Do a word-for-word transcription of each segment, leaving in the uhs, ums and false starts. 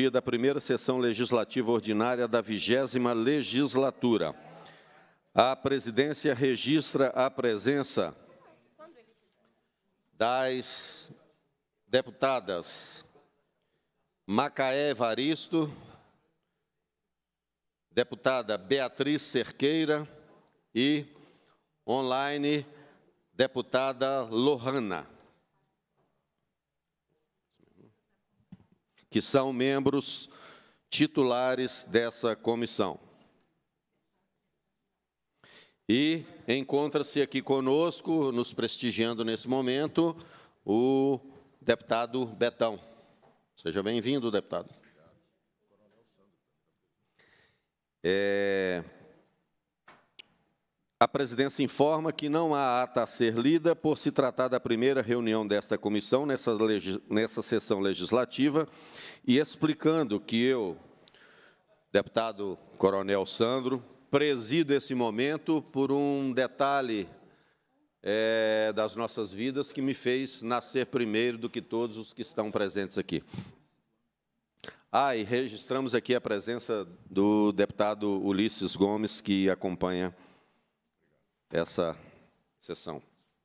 dia da primeira sessão legislativa ordinária da vigésima legislatura. A presidência registra a presença das deputadas Macaé Evaristo, deputada Beatriz Cerqueira e, online, deputada Lohana, que são membros titulares dessa comissão. E encontra-se aqui conosco, nos prestigiando nesse momento, o deputado Betão. Seja bem-vindo, deputado. É... A presidência informa que não há ata a ser lida por se tratar da primeira reunião desta comissão nessa, legis... nessa sessão legislativa e explicando que eu, deputado Coronel Sandro, presido esse momento por um detalhe é, das nossas vidas que me fez nascer primeiro do que todos os que estão presentes aqui. Ah, e registramos aqui a presença do deputado Ulisses Gomes, que acompanha essa sessão.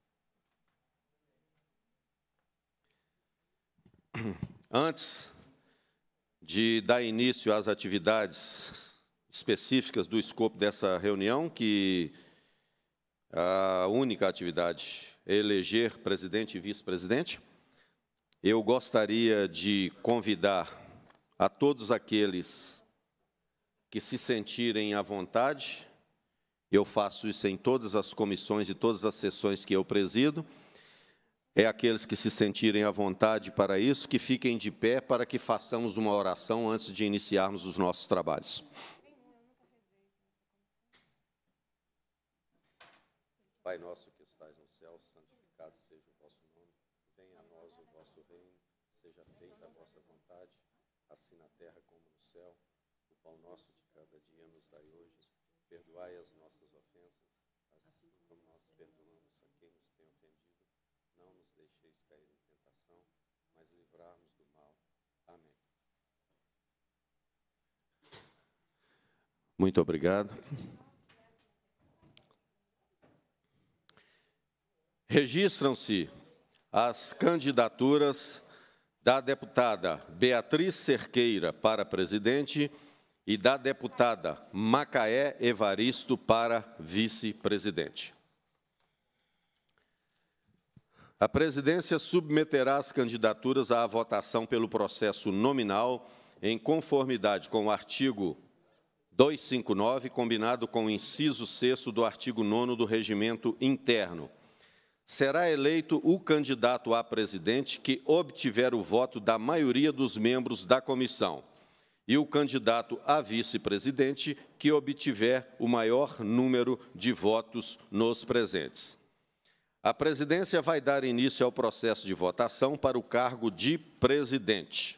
Antes de dar início às atividades específicas do escopo dessa reunião, que a única atividade é eleger presidente e vice-presidente, eu gostaria de convidar a todos aqueles que se sentirem à vontade, eu faço isso em todas as comissões e todas as sessões que eu presido, é aqueles que se sentirem à vontade para isso, que fiquem de pé para que façamos uma oração antes de iniciarmos os nossos trabalhos. Pai nosso que estais no céu, santificado seja o vosso nome, venha a nós o vosso reino, seja feita a vossa vontade, assim na terra como no céu. O pão nosso de cada dia nos dai hoje, perdoai as nossas ofensas, assim como nós perdoamos a quem nos tem ofendido. Não nos deixeis cair em tentação, mas livrar-nos do mal. Amém. Muito obrigado. Registram-se as candidaturas da deputada Beatriz Cerqueira para presidente e da deputada Macaé Evaristo para vice-presidente. A presidência submeterá as candidaturas à votação pelo processo nominal, em conformidade com o artigo duzentos e cinquenta e nove, combinado com o inciso sexto do artigo nono do Regimento Interno. Será eleito o candidato a presidente que obtiver o voto da maioria dos membros da comissão e o candidato a vice-presidente que obtiver o maior número de votos nos presentes. A presidência vai dar início ao processo de votação para o cargo de presidente.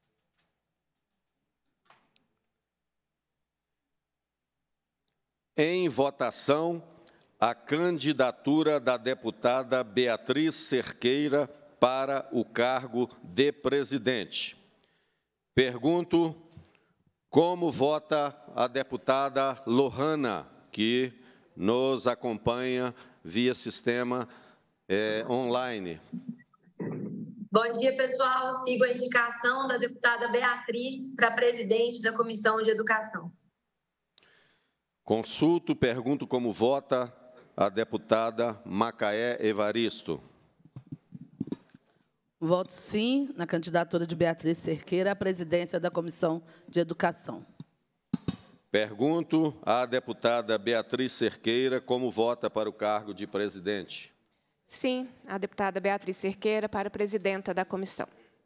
Em votação, a candidatura da deputada Beatriz Cerqueira para o cargo de presidente. Pergunto como vota a deputada Lohana, que nos acompanha via sistema é, online. Bom dia, pessoal. Sigo a indicação da deputada Beatriz para presidente da Comissão de Educação. Consulto, pergunto como vota a deputada Macaé Evaristo. Voto sim na candidatura de Beatriz Cerqueira à presidência da Comissão de Educação. Pergunto à deputada Beatriz Cerqueira como vota para o cargo de presidente. Sim, a deputada Beatriz Cerqueira para presidenta da comissão.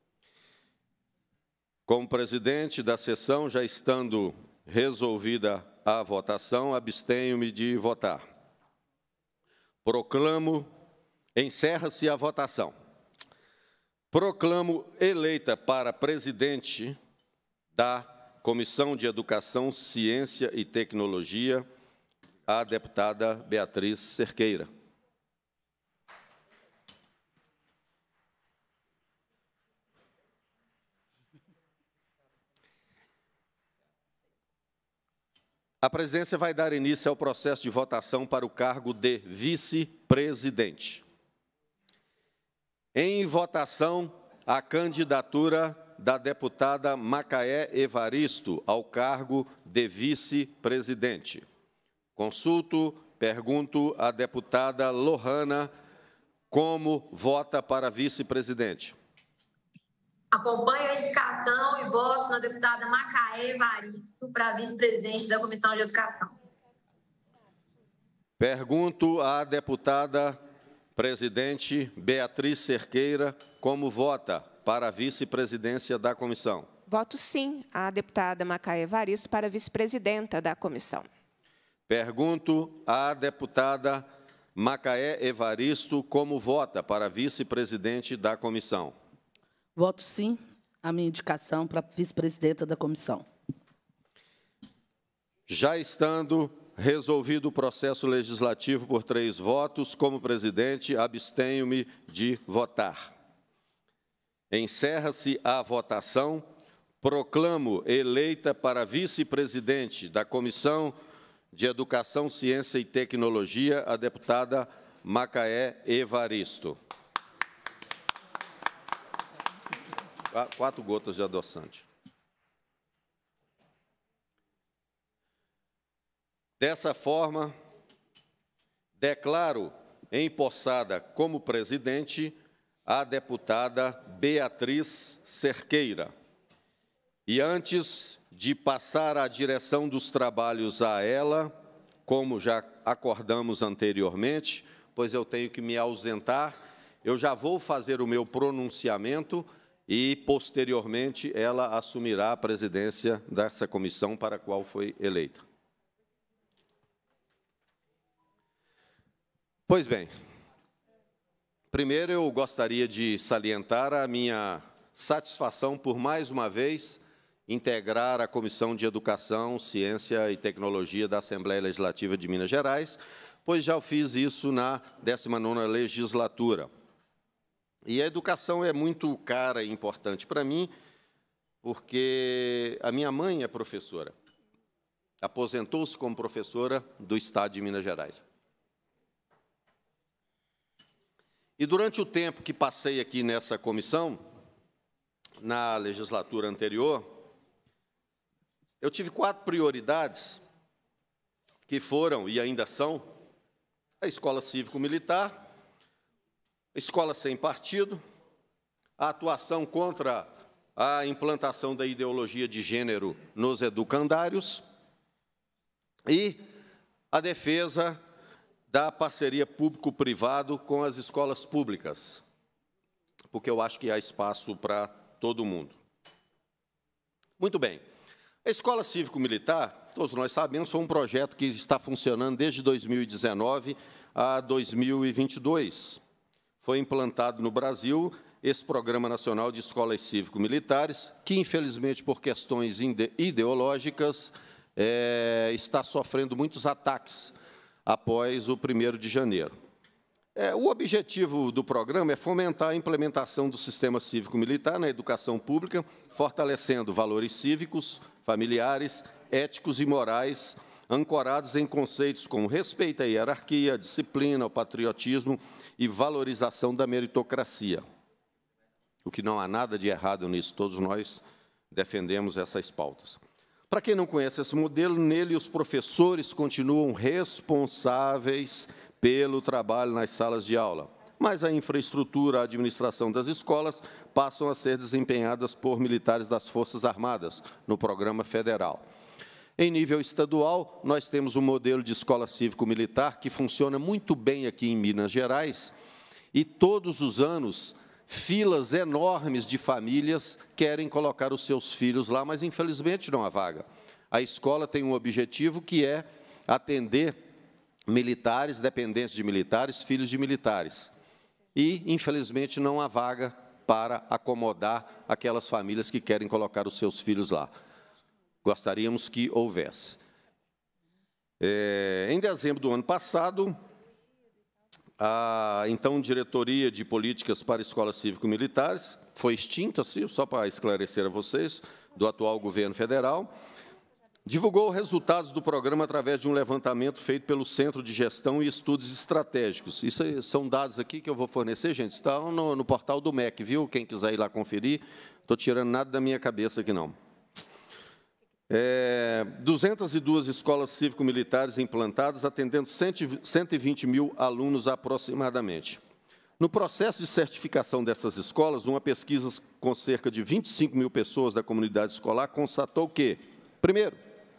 Como presidente da sessão, já estando resolvida a votação, abstenho-me de votar. Proclamo, encerra-se a votação. Proclamo eleita para presidente da Comissão de Educação, Ciência e Tecnologia a deputada Beatriz Cerqueira. A presidência vai dar início ao processo de votação para o cargo de vice-presidente. Em votação, a candidatura da deputada Macaé Evaristo ao cargo de vice-presidente. Consulto, pergunto à deputada Lohana como vota para vice-presidente. Acompanho a indicação e voto na deputada Macaé Evaristo para vice-presidente da Comissão de Educação. Pergunto à deputada presidente Beatriz Cerqueira como vota para a vice-presidência da comissão. Voto sim à deputada Macaé Evaristo para vice-presidenta da comissão. Pergunto à deputada Macaé Evaristo como vota para vice-presidente da comissão. Voto sim à minha indicação para vice-presidenta da comissão. Já estando resolvido o processo legislativo por três votos, como presidente, abstenho-me de votar. Encerra-se a votação. Proclamo eleita para vice-presidente da Comissão de Educação, Ciência e Tecnologia a deputada Macaé Evaristo. Quatro gotas de adoçante. Dessa forma, declaro empossada como presidente a deputada Beatriz Cerqueira. E antes de passar a direção dos trabalhos a ela, como já acordamos anteriormente, pois eu tenho que me ausentar, eu já vou fazer o meu pronunciamento e, posteriormente, ela assumirá a presidência dessa comissão para a qual foi eleita. Pois bem, primeiro eu gostaria de salientar a minha satisfação por, mais uma vez, integrar a Comissão de Educação, Ciência e Tecnologia da Assembleia Legislativa de Minas Gerais, pois já fiz isso na décima nona legislatura. E a educação é muito cara e importante para mim, porque a minha mãe é professora. Aposentou-se como professora do Estado de Minas Gerais. E durante o tempo que passei aqui nessa comissão, na legislatura anterior, eu tive quatro prioridades que foram e ainda são a escola cívico-militar, a escola sem partido, a atuação contra a implantação da ideologia de gênero nos educandários e a defesa da parceria público-privado com as escolas públicas, porque eu acho que há espaço para todo mundo. Muito bem. A Escola Cívico-Militar, todos nós sabemos, foi um projeto que está funcionando desde dois mil e dezenove a dois mil e vinte e dois. Foi implantado no Brasil esse Programa Nacional de Escolas Cívico-Militares, que, infelizmente, por questões ideológicas, é, está sofrendo muitos ataques após o primeiro de janeiro. É, o objetivo do programa é fomentar a implementação do sistema cívico-militar na educação pública, fortalecendo valores cívicos, familiares, éticos e morais, ancorados em conceitos como respeito à hierarquia, à disciplina, ao patriotismo e valorização da meritocracia. O que não há nada de errado nisso, todos nós defendemos essas pautas. Para quem não conhece esse modelo, nele os professores continuam responsáveis pelo trabalho nas salas de aula, mas a infraestrutura, a administração das escolas passam a ser desempenhadas por militares das Forças Armadas, no programa federal. Em nível estadual, nós temos um modelo de escola cívico-militar que funciona muito bem aqui em Minas Gerais, e todos os anos filas enormes de famílias querem colocar os seus filhos lá, mas, infelizmente, não há vaga. A escola tem um objetivo que é atender militares, dependentes de militares, filhos de militares. E, infelizmente, não há vaga para acomodar aquelas famílias que querem colocar os seus filhos lá. Gostaríamos que houvesse. É, em dezembro do ano passado, a então Diretoria de Políticas para Escolas Cívico-Militares foi extinta, só para esclarecer a vocês, do atual governo federal. Divulgou resultados do programa através de um levantamento feito pelo Centro de Gestão e Estudos Estratégicos. Isso aí são dados aqui que eu vou fornecer, gente, estão no, no portal do M E C, viu? Quem quiser ir lá conferir, estou tirando nada da minha cabeça aqui, não. É, duzentas e duas escolas cívico-militares implantadas, atendendo cento e vinte mil alunos aproximadamente. No processo de certificação dessas escolas, uma pesquisa com cerca de vinte e cinco mil pessoas da comunidade escolar constatou que, primeiro,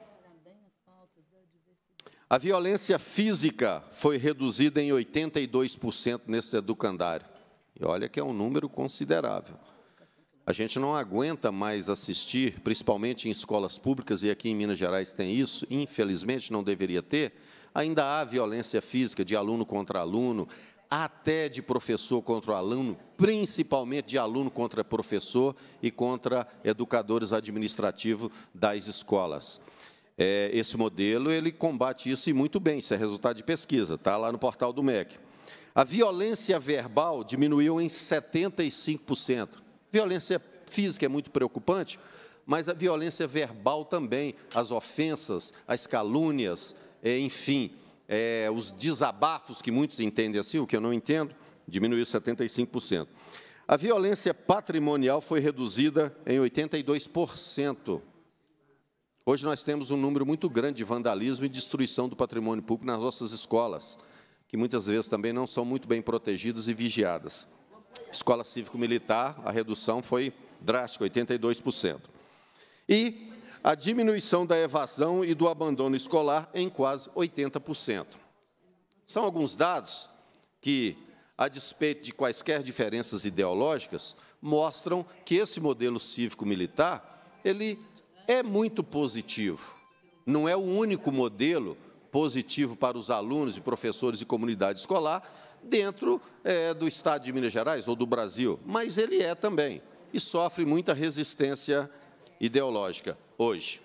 a violência física foi reduzida em oitenta e dois por cento nesse educandário. E olha que é um número considerável. A gente não aguenta mais assistir, principalmente em escolas públicas, e aqui em Minas Gerais tem isso, infelizmente não deveria ter, ainda há violência física de aluno contra aluno, até de professor contra aluno, principalmente de aluno contra professor e contra educadores administrativos das escolas. É, esse modelo, ele combate isso e muito bem, isso é resultado de pesquisa, está lá no portal do M E C. A violência verbal diminuiu em setenta e cinco por cento. Violência física é muito preocupante, mas a violência verbal também, as ofensas, as calúnias, é, enfim, é, os desabafos, que muitos entendem assim, o que eu não entendo, diminuiu setenta e cinco por cento. A violência patrimonial foi reduzida em oitenta e dois por cento. Hoje nós temos um número muito grande de vandalismo e destruição do patrimônio público nas nossas escolas, que muitas vezes também não são muito bem protegidas e vigiadas. Escola cívico-militar, a redução foi drástica, oitenta e dois por cento. E a diminuição da evasão e do abandono escolar em quase oitenta por cento. São alguns dados que, a despeito de quaisquer diferenças ideológicas, mostram que esse modelo cívico-militar, ele é muito positivo. Não é o único modelo positivo para os alunos, e professores e comunidade escolar dentro é, do Estado de Minas Gerais ou do Brasil, mas ele é também, e sofre muita resistência ideológica hoje.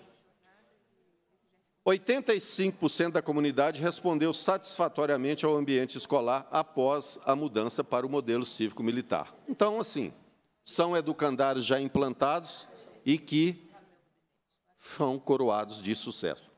oitenta e cinco por cento da comunidade respondeu satisfatoriamente ao ambiente escolar após a mudança para o modelo cívico-militar. Então, assim, são educandários já implantados e que são coroados de sucesso.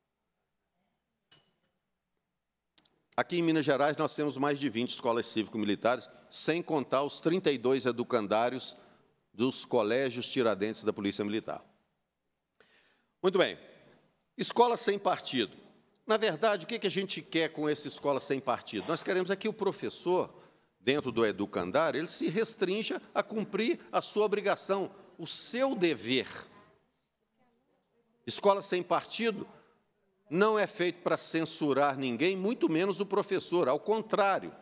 Aqui em Minas Gerais, nós temos mais de vinte escolas cívico-militares, sem contar os trinta e dois educandários dos colégios Tiradentes da Polícia Militar. Muito bem. Escola sem partido. Na verdade, o que a gente quer com essa escola sem partido? Nós queremos é que o professor, dentro do educandário, ele se restrinja a cumprir a sua obrigação, o seu dever. Escola sem partido não é feito para censurar ninguém, muito menos o professor, ao contrário.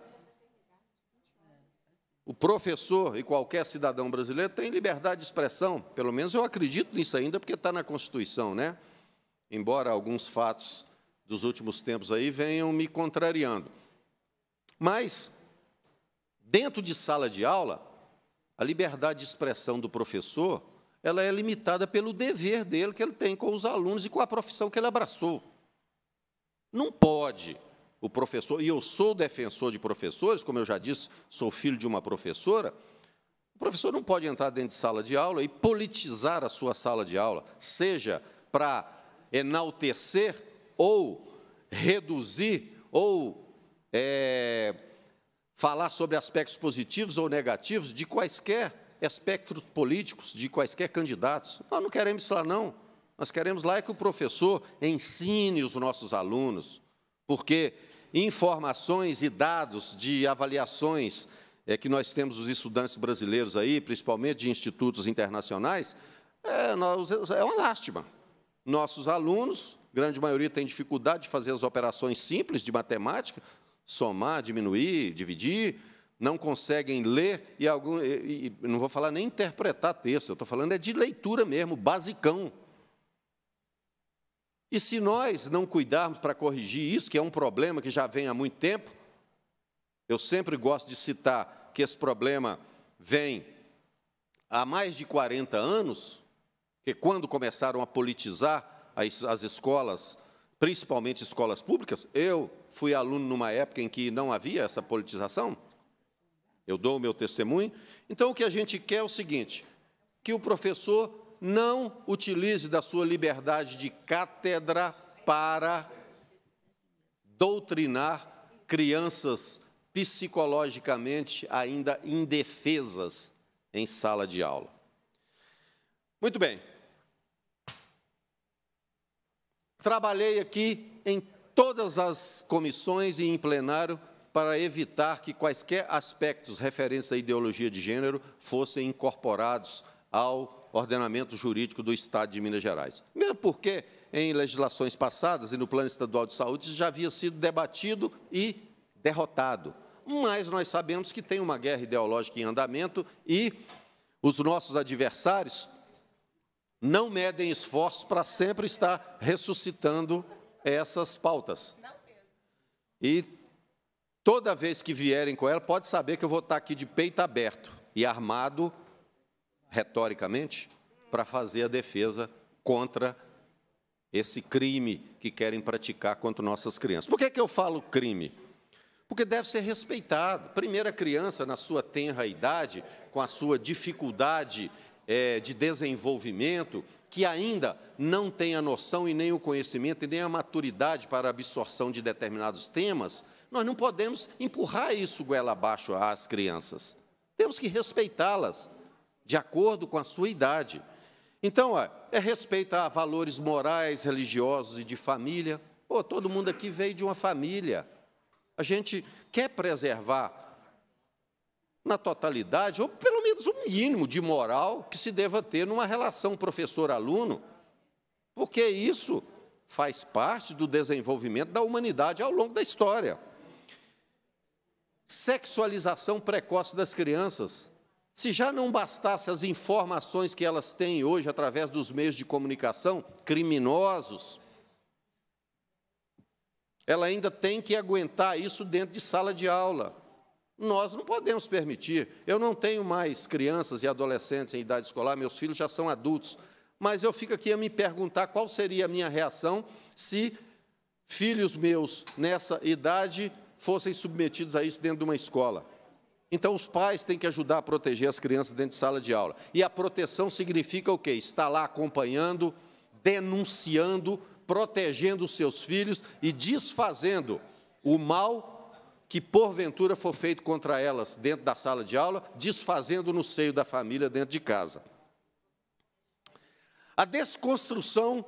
O professor e qualquer cidadão brasileiro tem liberdade de expressão, pelo menos eu acredito nisso ainda, porque está na Constituição, né? Embora alguns fatos dos últimos tempos aí venham me contrariando. Mas, dentro de sala de aula, a liberdade de expressão do professor, ela é limitada pelo dever dele que ele tem com os alunos e com a profissão que ele abraçou. Não pode o professor, e eu sou defensor de professores, como eu já disse, sou filho de uma professora, o professor não pode entrar dentro de sala de aula e politizar a sua sala de aula, seja para enaltecer ou reduzir ou é, falar sobre aspectos positivos ou negativos de quaisquer espectros políticos, de quaisquer candidatos. Nós não queremos isso lá, não. Nós queremos lá é que o professor ensine os nossos alunos, porque informações e dados de avaliações é, que nós temos os estudantes brasileiros aí, principalmente de institutos internacionais, é, nós, é uma lástima. Nossos alunos, grande maioria, tem dificuldade de fazer as operações simples de matemática, somar, diminuir, dividir, não conseguem ler, e, algum, e, e não vou falar nem interpretar texto, eu estou falando é de leitura mesmo, basicão. E se nós não cuidarmos para corrigir isso, que é um problema que já vem há muito tempo, eu sempre gosto de citar que esse problema vem há mais de quarenta anos, que quando começaram a politizar as, as escolas, principalmente escolas públicas, eu fui aluno numa época em que não havia essa politização, eu dou o meu testemunho. Então, o que a gente quer é o seguinte, que o professor não utilize da sua liberdade de cátedra para doutrinar crianças psicologicamente ainda indefesas em sala de aula. Muito bem. Trabalhei aqui em todas as comissões e em plenário para evitar que quaisquer aspectos referentes à ideologia de gênero fossem incorporados ao ordenamento jurídico do Estado de Minas Gerais. Mesmo porque, em legislações passadas e no Plano Estadual de Saúde, isso já havia sido debatido e derrotado. Mas nós sabemos que tem uma guerra ideológica em andamento e os nossos adversários não medem esforços para sempre estar ressuscitando essas pautas. E toda vez que vierem com ela, pode saber que eu vou estar aqui de peito aberto e armado, retoricamente, para fazer a defesa contra esse crime que querem praticar contra nossas crianças. Por que que eu falo crime? Porque deve ser respeitado. Primeiro, a criança, na sua tenra idade, com a sua dificuldade é, de desenvolvimento, que ainda não tem a noção e nem o conhecimento e nem a maturidade para a absorção de determinados temas, nós não podemos empurrar isso goela abaixo às crianças. Temos que respeitá-las, de acordo com a sua idade. Então, ó, é respeitar valores morais, religiosos e de família. Pô, todo mundo aqui veio de uma família. A gente quer preservar, na totalidade, ou pelo menos um mínimo de moral que se deva ter numa relação professor-aluno, porque isso faz parte do desenvolvimento da humanidade ao longo da história. Sexualização precoce das crianças. Se já não bastasse as informações que elas têm hoje através dos meios de comunicação criminosos, ela ainda tem que aguentar isso dentro de sala de aula. Nós não podemos permitir. Eu não tenho mais crianças e adolescentes em idade escolar, meus filhos já são adultos, mas eu fico aqui a me perguntar qual seria a minha reação se filhos meus, nessa idade, fossem submetidos a isso dentro de uma escola. Então, os pais têm que ajudar a proteger as crianças dentro de sala de aula. E a proteção significa o quê? Estar lá acompanhando, denunciando, protegendo os seus filhos e desfazendo o mal que, porventura, for feito contra elas dentro da sala de aula, desfazendo no seio da família, dentro de casa. A desconstrução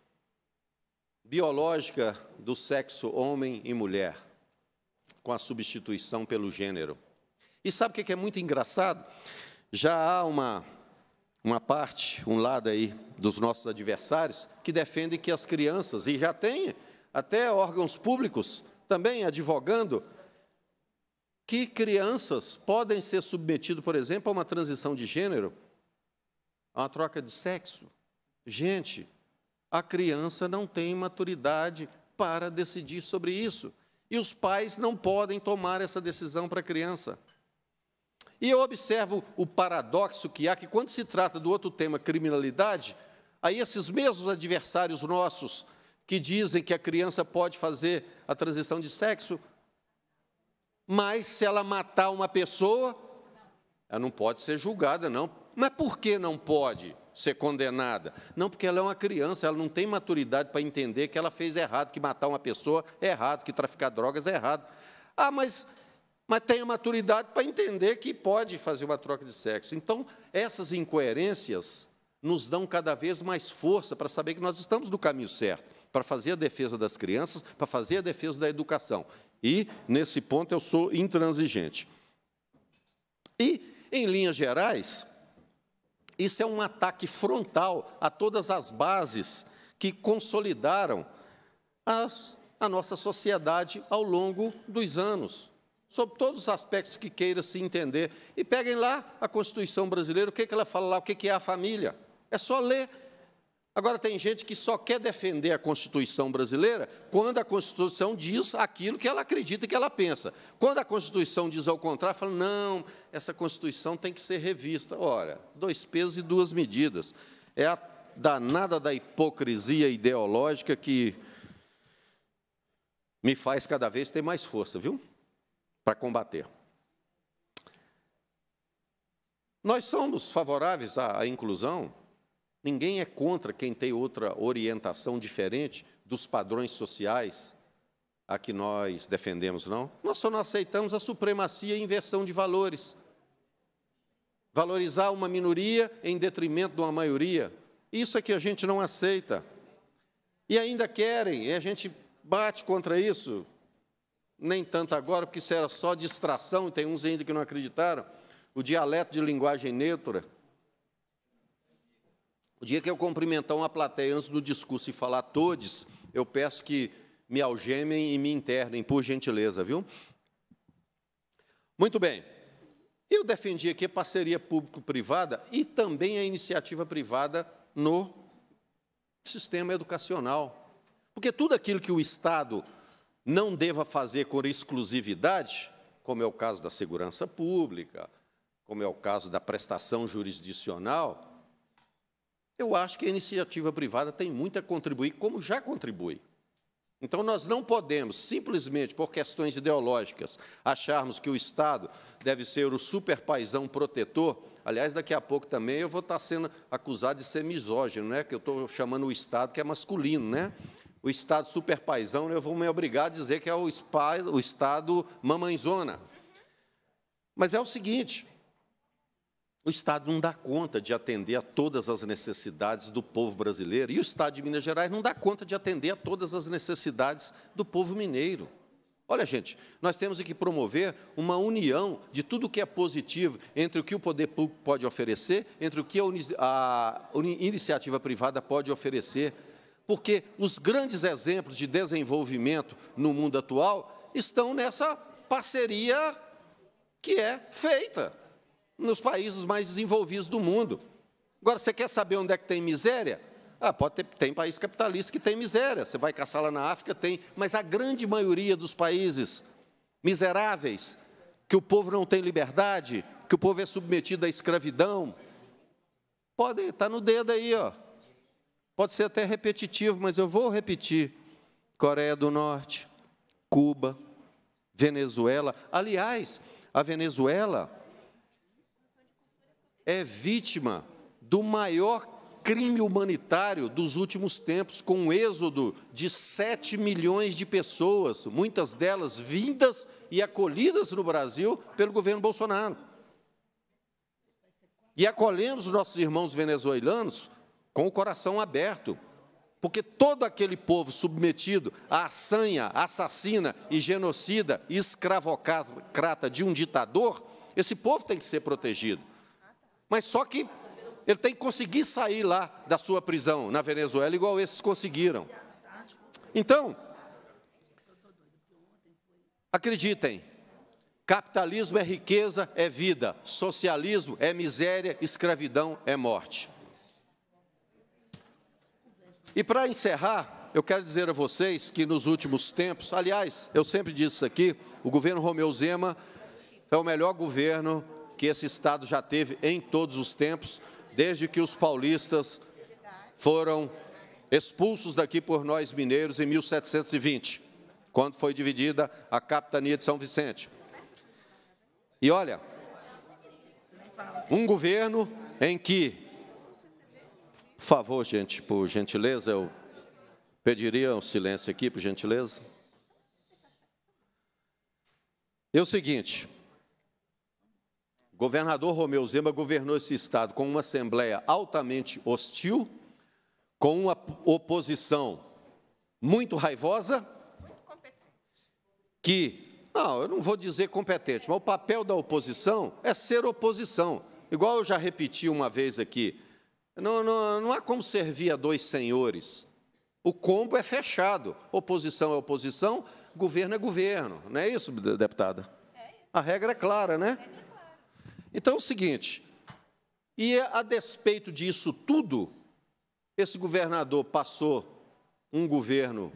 biológica do sexo homem e mulher, com a substituição pelo gênero. E sabe o que é muito engraçado? Já há uma, uma parte, um lado aí dos nossos adversários que defendem que as crianças, e já tem até órgãos públicos também advogando, que crianças podem ser submetidas, por exemplo, a uma transição de gênero, a uma troca de sexo. Gente, a criança não tem maturidade para decidir sobre isso. E os pais não podem tomar essa decisão para a criança. E eu observo o paradoxo que há, que quando se trata do outro tema, criminalidade, aí esses mesmos adversários nossos que dizem que a criança pode fazer a transição de sexo, mas se ela matar uma pessoa, ela não pode ser julgada, não. Mas por que não pode ser condenada? Não, porque ela é uma criança, ela não tem maturidade para entender que ela fez errado, que matar uma pessoa é errado, que traficar drogas é errado. Ah, mas, mas tem a maturidade para entender que pode fazer uma troca de sexo. Então, essas incoerências nos dão cada vez mais força para saber que nós estamos no caminho certo, para fazer a defesa das crianças, para fazer a defesa da educação. E, nesse ponto, eu sou intransigente. E, em linhas gerais, isso é um ataque frontal a todas as bases que consolidaram as, a nossa sociedade ao longo dos anos, sobre todos os aspectos que queira se entender. E peguem lá a Constituição brasileira, o que, que ela fala lá, o que, que é a família. É só ler. Agora, tem gente que só quer defender a Constituição brasileira quando a Constituição diz aquilo que ela acredita e que ela pensa. Quando a Constituição diz ao contrário, fala, não, essa Constituição tem que ser revista. Ora, dois pesos e duas medidas. É a danada da hipocrisia ideológica que me faz cada vez ter mais força, viu? Para combater. Nós somos favoráveis à inclusão. Ninguém é contra quem tem outra orientação diferente dos padrões sociais a que nós defendemos, não. Nós só não aceitamos a supremacia e inversão de valores. Valorizar uma minoria em detrimento de uma maioria. Isso é que a gente não aceita. E ainda querem, e a gente bate contra isso, nem tanto agora, porque isso era só distração, e tem uns ainda que não acreditaram, o dialeto de linguagem neutra. O dia que eu cumprimentar uma plateia antes do discurso e falar todes, eu peço que me algemem e me internem, por gentileza, viu? Muito bem. Eu defendi aqui a parceria público-privada e também a iniciativa privada no sistema educacional. Porque tudo aquilo que o Estado não deva fazer com exclusividade, como é o caso da segurança pública, como é o caso da prestação jurisdicional, eu acho que a iniciativa privada tem muito a contribuir, como já contribui. Então, nós não podemos, simplesmente por questões ideológicas, acharmos que o Estado deve ser o superpaizão protetor. Aliás, daqui a pouco também eu vou estar sendo acusado de ser misógino, né? Que eu estou chamando o Estado que é masculino, né? O Estado superpaizão, eu vou me obrigar a dizer que é o, spa, o Estado mamãezona. Mas é o seguinte, o Estado não dá conta de atender a todas as necessidades do povo brasileiro, e o Estado de Minas Gerais não dá conta de atender a todas as necessidades do povo mineiro. Olha, gente, nós temos que promover uma união de tudo o que é positivo entre o que o poder público pode oferecer, entre o que a iniciativa privada pode oferecer, porque os grandes exemplos de desenvolvimento no mundo atual estão nessa parceria que é feita nos países mais desenvolvidos do mundo. Agora, você quer saber onde é que tem miséria? Ah, pode ter, tem país capitalista que tem miséria. Você vai caçar lá na África, tem. Mas a grande maioria dos países miseráveis, que o povo não tem liberdade, que o povo é submetido à escravidão, pode estar no dedo aí, ó. Pode ser até repetitivo, mas eu vou repetir. Coreia do Norte, Cuba, Venezuela. Aliás, a Venezuela é vítima do maior crime humanitário dos últimos tempos, com um êxodo de sete milhões de pessoas, muitas delas vindas e acolhidas no Brasil pelo governo Bolsonaro. E acolhemos os nossos irmãos venezuelanos com o coração aberto, porque todo aquele povo submetido à sanha assassina e genocida e escravocrata de um ditador, esse povo tem que ser protegido. Mas só que ele tem que conseguir sair lá da sua prisão na Venezuela, igual esses conseguiram. Então, acreditem, capitalismo é riqueza, é vida, socialismo é miséria, escravidão é morte. E para encerrar, eu quero dizer a vocês que nos últimos tempos, aliás, eu sempre disse isso aqui, o governo Romeu Zema é o melhor governo que esse Estado já teve em todos os tempos, desde que os paulistas foram expulsos daqui por nós mineiros em mil setecentos e vinte, quando foi dividida a capitania de São Vicente. E olha, um governo em que, por favor, gente, por gentileza, eu pediria um silêncio aqui, por gentileza. É o seguinte, o governador Romeu Zema governou esse Estado com uma Assembleia altamente hostil, com uma oposição muito raivosa, que, não, eu não vou dizer competente, mas o papel da oposição é ser oposição. Igual eu já repeti uma vez aqui, não, não, não há como servir a dois senhores. O combo é fechado. Oposição é oposição, governo é governo. Não é isso, deputada? A regra é clara, né? Então, é o seguinte, e a despeito disso tudo, esse governador passou um governo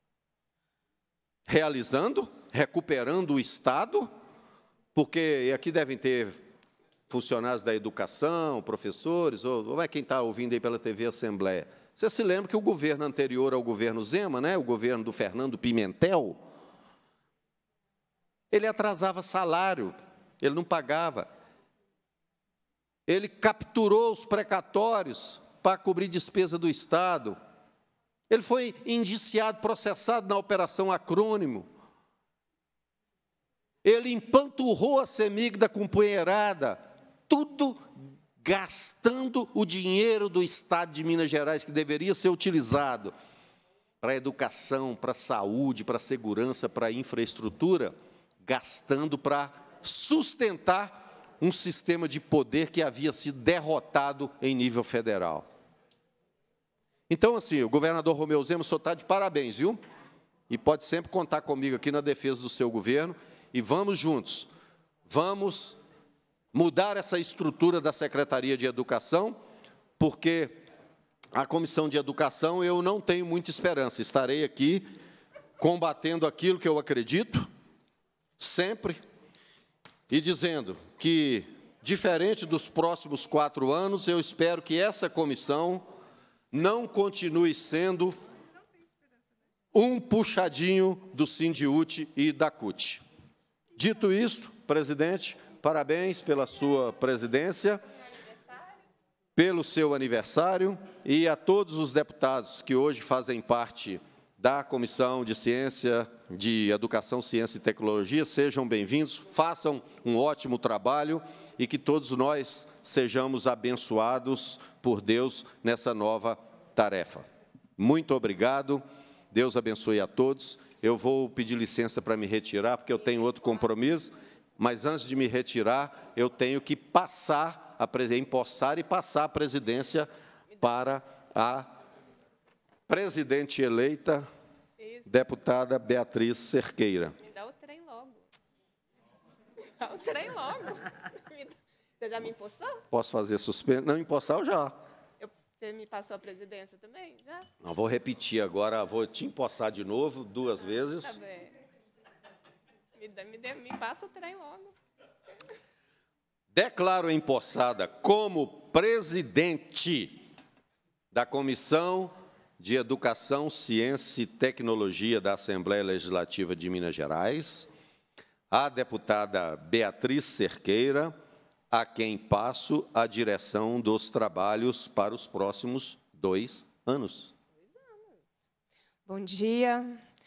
realizando, recuperando o Estado, porque aqui devem ter funcionários da educação, professores, ou, ou é quem está ouvindo aí pela T V Assembleia. Você se lembra que o governo anterior ao governo Zema, né, o governo do Fernando Pimentel, ele atrasava salário, ele não pagava. Ele capturou os precatórios para cobrir despesa do Estado. Ele foi indiciado, processado na Operação Acrônimo. Ele empanturrou a CEMIG da companheirada, tudo gastando o dinheiro do Estado de Minas Gerais, que deveria ser utilizado para a educação, para a saúde, para a segurança, para a infraestrutura, gastando para sustentar um sistema de poder que havia sido derrotado em nível federal. Então, assim, o governador Romeu Zema, o senhor está de parabéns, viu? E pode sempre contar comigo aqui na defesa do seu governo, e vamos juntos, vamos mudar essa estrutura da Secretaria de Educação, porque a Comissão de Educação eu não tenho muita esperança. Estarei aqui combatendo aquilo que eu acredito, sempre, e dizendo que, diferente dos próximos quatro anos, eu espero que essa comissão não continue sendo um puxadinho do Sindiúti e da CUT. Dito isto, presidente, parabéns pela sua presidência, pelo seu aniversário, e a todos os deputados que hoje fazem parte da Comissão de Ciência, de Educação, Ciência e Tecnologia, sejam bem-vindos, façam um ótimo trabalho e que todos nós sejamos abençoados por Deus nessa nova tarefa. Muito obrigado, Deus abençoe a todos. Eu vou pedir licença para me retirar, porque eu tenho outro compromisso, mas antes de me retirar, eu tenho que passar, a empossar e passar a presidência para a presidente eleita, deputada Beatriz Cerqueira. Me dá o trem logo. Me dá o trem logo. Você já me empossou? Posso fazer suspenso? Não, empossar eu já. Eu, você me passou a presidência também? Já? Não, vou repetir agora, vou te empossar de novo, duas vezes. Tá bem. Me, dá, me, dê, me passa o trem logo. Declaro empossada como presidente da Comissão de Educação, Ciência e Tecnologia da Assembleia Legislativa de Minas Gerais a deputada Beatriz Cerqueira, a quem passo a direção dos trabalhos para os próximos dois anos. Bom dia.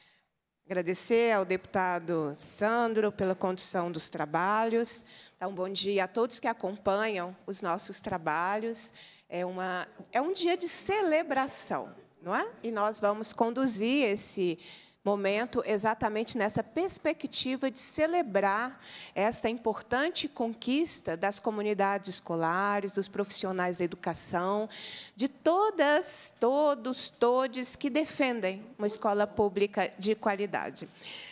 Agradecer ao deputado Sandro pela condução dos trabalhos. Então, bom dia a todos que acompanham os nossos trabalhos. É, uma, é um dia de celebração, não é? E nós vamos conduzir esse momento exatamente nessa perspectiva de celebrar essa importante conquista das comunidades escolares, dos profissionais da educação, de todas, todos, todes que defendem uma escola pública de qualidade.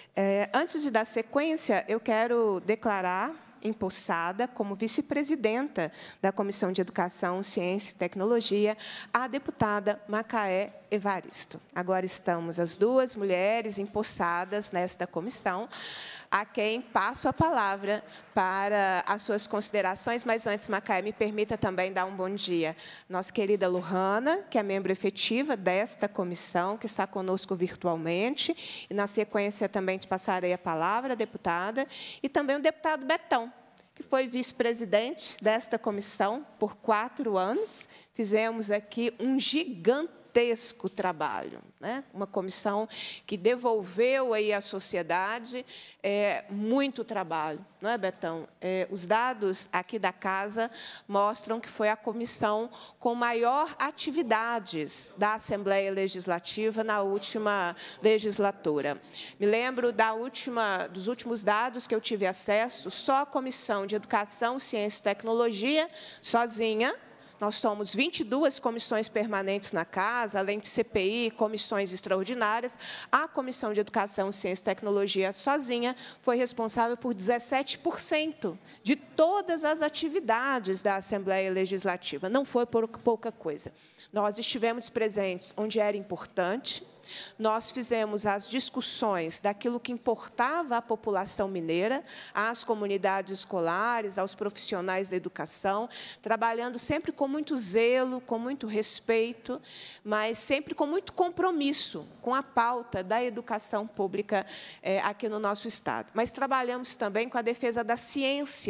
É, antes de dar sequência, eu quero declarar empossada como vice-presidenta da Comissão de Educação, Ciência e Tecnologia, a deputada Macaé Evaristo. Agora estamos as duas mulheres empossadas nesta comissão, a quem passo a palavra para as suas considerações, mas antes, Macaé, me permita também dar um bom dia. Nossa querida Lohana, que é membro efetiva desta comissão, que está conosco virtualmente, e, na sequência, também te passarei a palavra, deputada, e também o deputado Betão, que foi vice-presidente desta comissão por quatro anos. Fizemos aqui um gigantesco trabalho, né? Uma comissão que devolveu aí à sociedade é, muito trabalho, não é, Betão? É, os dados aqui da casa mostram que foi a comissão com maior atividades da Assembleia Legislativa na última legislatura. Me lembro da última, dos últimos dados que eu tive acesso, só a Comissão de Educação, Ciência e Tecnologia, sozinha. Nós somos vinte e duas comissões permanentes na casa, além de C P I, comissões extraordinárias. A Comissão de Educação, Ciência e Tecnologia, sozinha, foi responsável por dezessete por cento de todas as atividades da Assembleia Legislativa. Não foi por pouca coisa. Nós estivemos presentes onde era importante. Nós fizemos as discussões daquilo que importava à população mineira, às comunidades escolares, aos profissionais da educação, trabalhando sempre com muito zelo, com muito respeito, mas sempre com muito compromisso com a pauta da educação pública é, aqui no nosso Estado. Mas trabalhamos também com a defesa da ciência,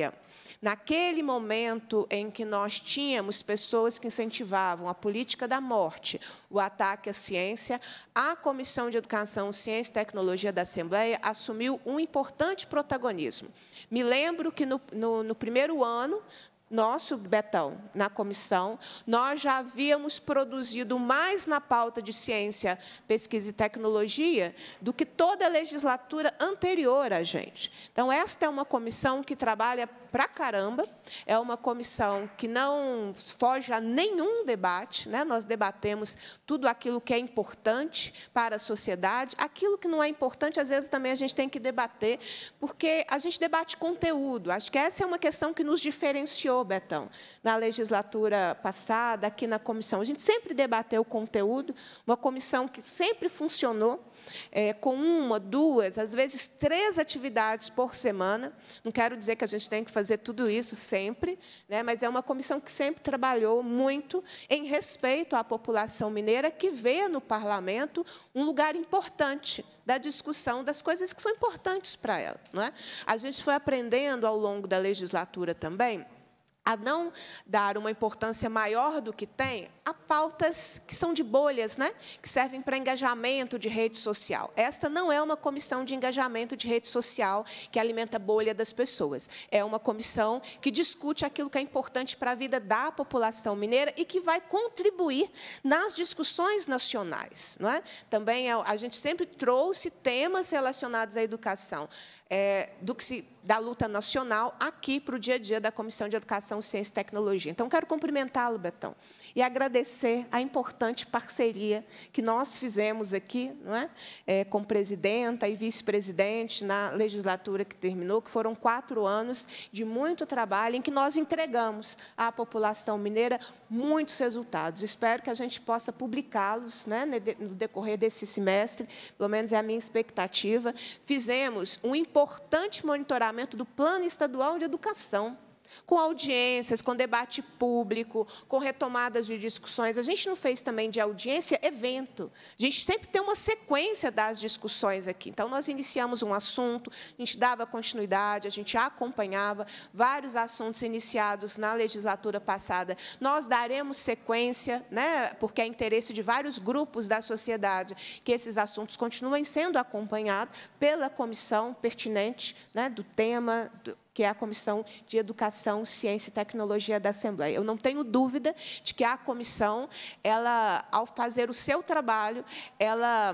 Naquele momento em que nós tínhamos pessoas que incentivavam a política da morte, o ataque à ciência, a Comissão de Educação, Ciência e Tecnologia da Assembleia assumiu um importante protagonismo. Me lembro que, no, no, no primeiro ano, nosso, Betão, na comissão, nós já havíamos produzido mais na pauta de ciência, pesquisa e tecnologia do que toda a legislatura anterior a gente. Então, esta é uma comissão que trabalha pra caramba, é uma comissão que não foge a nenhum debate, né? Nós debatemos tudo aquilo que é importante para a sociedade, aquilo que não é importante, às vezes, também a gente tem que debater, porque a gente debate conteúdo. Acho que essa é uma questão que nos diferenciou, Betão, na legislatura passada, aqui na comissão. A gente sempre debateu o conteúdo, uma comissão que sempre funcionou, é, com uma, duas, às vezes três atividades por semana. Não quero dizer que a gente tem que fazer tudo isso sempre, né, mas é uma comissão que sempre trabalhou muito em respeito à população mineira, que vê no parlamento um lugar importante da discussão das coisas que são importantes para ela, não é? A gente foi aprendendo, ao longo da legislatura também, a não dar uma importância maior do que tem a pautas que são de bolhas, né? Que servem para engajamento de rede social. Esta não é uma comissão de engajamento de rede social que alimenta a bolha das pessoas. É uma comissão que discute aquilo que é importante para a vida da população mineira e que vai contribuir nas discussões nacionais, não é? Também a gente sempre trouxe temas relacionados à educação, é, do que se, da luta nacional aqui para o dia a dia da Comissão de Educação, Ciência e Tecnologia. Então, quero cumprimentá-lo, Betão, e agradecer a importante parceria que nós fizemos aqui, não é? É, com presidenta e vice-presidente na legislatura que terminou, que foram quatro anos de muito trabalho, em que nós entregamos à população mineira muitos resultados. Espero que a gente possa publicá-los, né, no decorrer desse semestre, pelo menos é a minha expectativa. Fizemos um importante monitoramento do Plano Estadual de Educação, com audiências, com debate público, com retomadas de discussões. A gente não fez também de audiência evento. A gente sempre tem uma sequência das discussões aqui. Então, nós iniciamos um assunto, a gente dava continuidade, a gente acompanhava vários assuntos iniciados na legislatura passada. Nós daremos sequência, né, porque é interesse de vários grupos da sociedade que esses assuntos continuem sendo acompanhados pela comissão pertinente, né, do tema, do, que é a Comissão de Educação, Ciência e Tecnologia da Assembleia. Eu não tenho dúvida de que a comissão, ela, ao fazer o seu trabalho, ela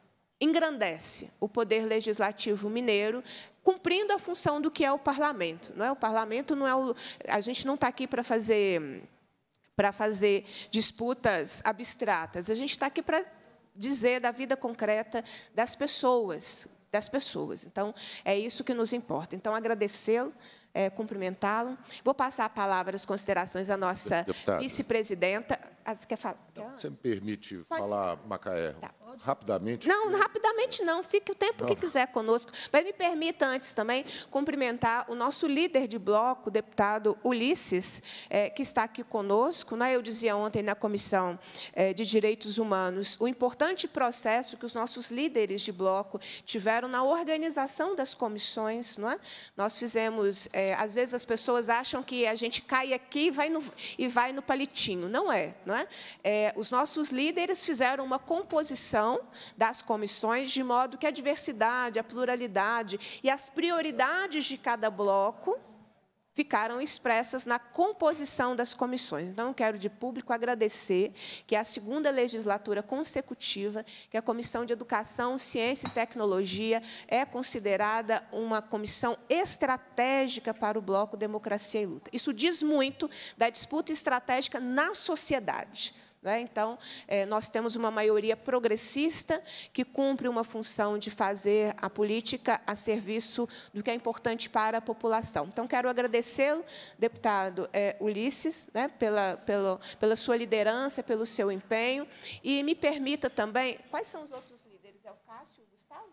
engrandece o poder legislativo mineiro, cumprindo a função do que é o parlamento. Não é? O parlamento não é o, a gente não está aqui para fazer, para fazer disputas abstratas. A gente está aqui para dizer da vida concreta das pessoas, das pessoas. Então, é isso que nos importa. Então, agradecê-lo, é, cumprimentá-lo. Vou passar a palavra, as considerações à nossa vice-presidenta. Ah, você quer falar? Não, você me permite Pode falar, Macaé, tá. rapidamente? Não, rapidamente não. Fique o tempo não. que quiser conosco. Mas me permita, antes também, cumprimentar o nosso líder de bloco, o deputado Ulisses, é, que está aqui conosco. Né? Eu dizia ontem na Comissão é, de Direitos Humanos o importante processo que os nossos líderes de bloco tiveram na organização das comissões. Não é? Nós fizemos... É, às vezes, as pessoas acham que a gente cai aqui e vai no, e vai no palitinho. Não é. Não é? É, os nossos líderes fizeram uma composição das comissões, de modo que a diversidade, a pluralidade e as prioridades de cada bloco ficaram expressas na composição das comissões. Então, eu quero, de público, agradecer que é a segunda legislatura consecutiva que a Comissão de Educação, Ciência e Tecnologia é considerada uma comissão estratégica para o bloco Democracia e Luta. Isso diz muito da disputa estratégica na sociedade. Então, nós temos uma maioria progressista que cumpre uma função de fazer a política a serviço do que é importante para a população. Então, quero agradecê-lo, deputado Ulisses, né, pela, pela, pela sua liderança, pelo seu empenho, e me permita também... Quais são os outros líderes? É o Cássio e o Gustavo?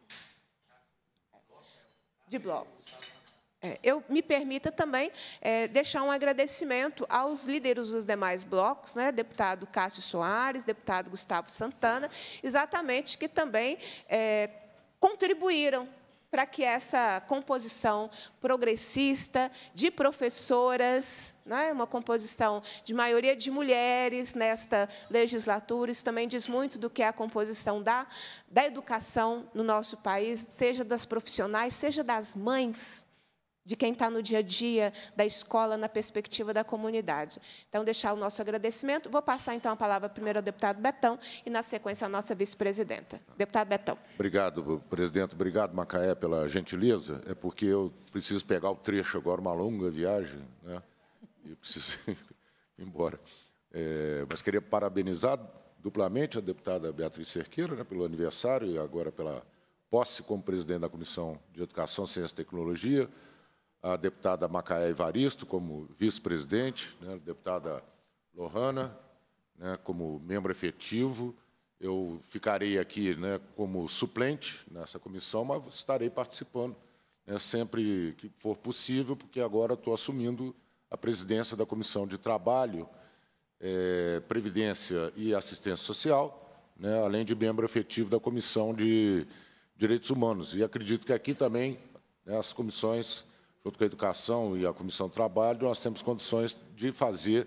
De blocos. É, eu me permita também é, deixar um agradecimento aos líderes dos demais blocos, né, deputado Cássio Soares, deputado Gustavo Santana, exatamente, que também é, contribuíram para que essa composição progressista de professoras, né, uma composição de maioria de mulheres nesta legislatura, isso também diz muito do que é a composição da, da educação no nosso país, seja das profissionais, seja das mães, de quem está no dia a dia da escola, na perspectiva da comunidade. Então, deixar o nosso agradecimento. Vou passar, então, a palavra primeiro ao deputado Betão e, na sequência, à nossa vice-presidenta. Deputado Betão. Obrigado, presidente. Obrigado, Macaé, pela gentileza. É porque eu preciso pegar o trecho agora, uma longa viagem, né? E preciso ir embora. É, mas queria parabenizar duplamente a deputada Beatriz Cerqueira, né, pelo aniversário e agora pela posse como presidente da Comissão de Educação, Ciência e Tecnologia, a deputada Macaé Evaristo como vice-presidente, né, a deputada Lohana, né, como membro efetivo. Eu ficarei aqui, né, como suplente nessa comissão, mas estarei participando, né, sempre que for possível, porque agora estou assumindo a presidência da Comissão de Trabalho, é, Previdência e Assistência Social, né, além de membro efetivo da Comissão de Direitos Humanos. E acredito que aqui também, né, as comissões, junto com a Educação e a Comissão de Trabalho, nós temos condições de fazer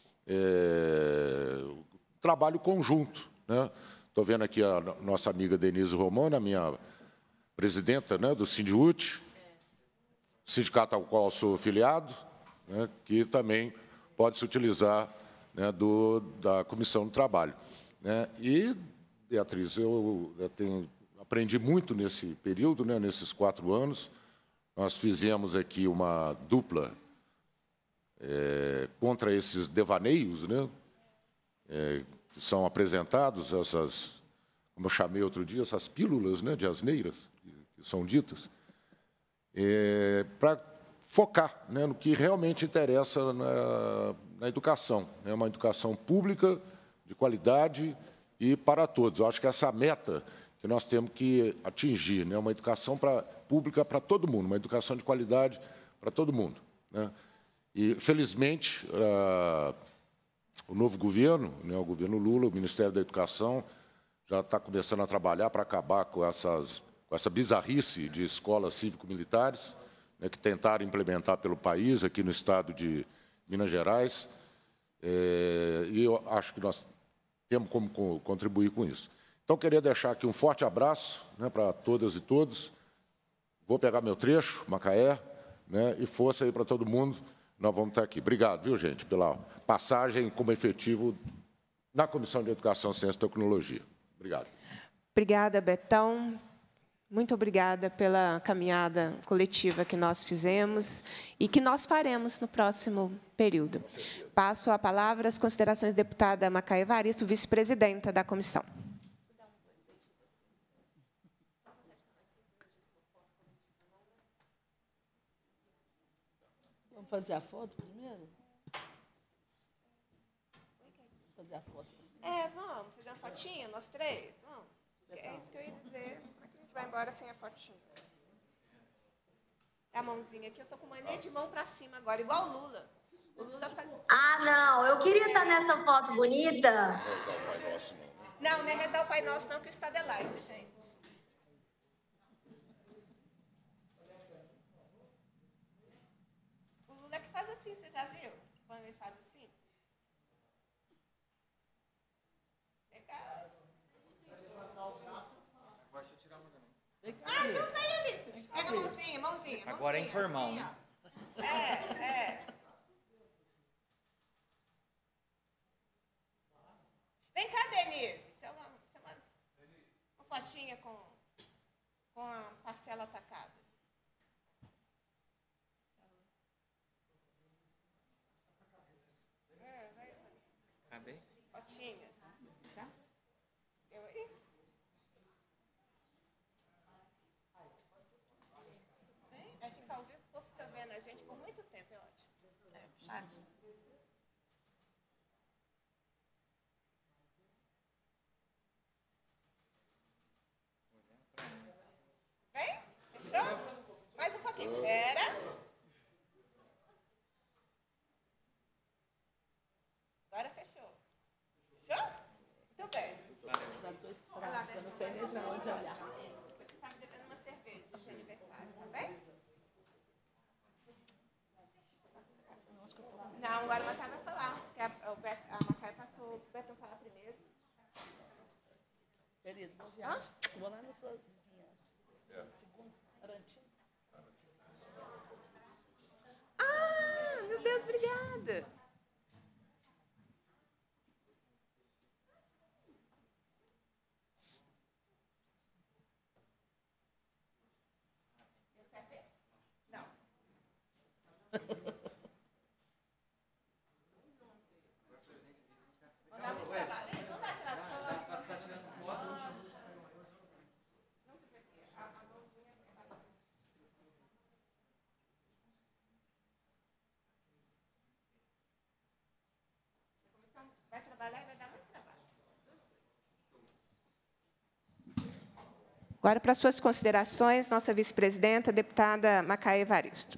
é, trabalho conjunto. Né? Estou vendo aqui a nossa amiga Denise Romana, minha presidenta, né, do Sindiúti, sindicato ao qual sou filiado, né, que também pode se utilizar, né, do, da Comissão de Trabalho. Né? E, Beatriz, eu, eu tenho, aprendi muito nesse período, né, nesses quatro anos. Nós fizemos aqui uma dupla é, contra esses devaneios, né, é, que são apresentados, essas, como eu chamei outro dia, essas pílulas, né, de asneiras, que, que são ditas, é, para focar, né, no que realmente interessa na, na educação, né, uma educação pública, de qualidade e para todos. Eu acho que essa meta que nós temos que atingir, né, uma educação pra, pública para todo mundo, uma educação de qualidade para todo mundo. Né? E, felizmente, uh, o novo governo, né, o governo Lula, o Ministério da Educação, já está começando a trabalhar para acabar com, essas, com essa bizarrice de escolas cívico-militares, né, que tentaram implementar pelo país, aqui no estado de Minas Gerais, é, e eu acho que nós temos como contribuir com isso. Então, queria deixar aqui um forte abraço, né, para todas e todos. Vou pegar meu trecho, Macaé, né, e força aí para todo mundo. Nós vamos estar aqui. Obrigado, viu, gente, pela passagem como efetivo na Comissão de Educação, Ciência e Tecnologia. Obrigado. Obrigada, Betão. Muito obrigada pela caminhada coletiva que nós fizemos e que nós faremos no próximo período. Passo a palavra às considerações da deputada Macaé Evaristo, vice-presidenta da comissão. Vamos fazer a foto primeiro? Vamos fazer a foto primeiro. É, vamos fazer uma fotinha, nós três? Vamos. É isso que eu ia dizer. Como é que a gente vai embora sem a fotinha? É a mãozinha aqui. Eu estou com mania de mão para cima agora, igual o Lula. O Lula faz... Ah, não. Eu queria estar nessa foto bonita. Não, não é rezar o Pai Nosso, não, que o Estado é laico, gente. O Lula é que faz assim, você já viu? Quando ele faz assim? Legal. Ah, já sei, Alice. Pega a mãozinha, mãozinha. Agora é informal, assim, né? É, é. Vem cá, Denise. Chama, chama uma fotinha com, com a parcela atacada. É, vai. Cabe? Fotinhas. Tá? Eu aí? É ficar ao vivo, o povo fica vendo a gente por muito tempo, é ótimo. É, chat. Vem? Fechou? Mais um pouquinho. Pera. Agora fechou. Fechou? Muito bem. Já estou estragada, não sei nem para onde olhar. Você está me devendo uma cerveja de aniversário. Não, agora a Macai vai falar, porque a, a, a Macai passou o Betão falar primeiro. Querido, boa viagem. Vou lá na sua vizinha. Segundo, Arantim. Ah, meu Deus, obrigada. Não. Vai trabalhar e vai dar muito trabalho. Agora, para suas considerações, nossa vice-presidenta, deputada Macai Evaristo.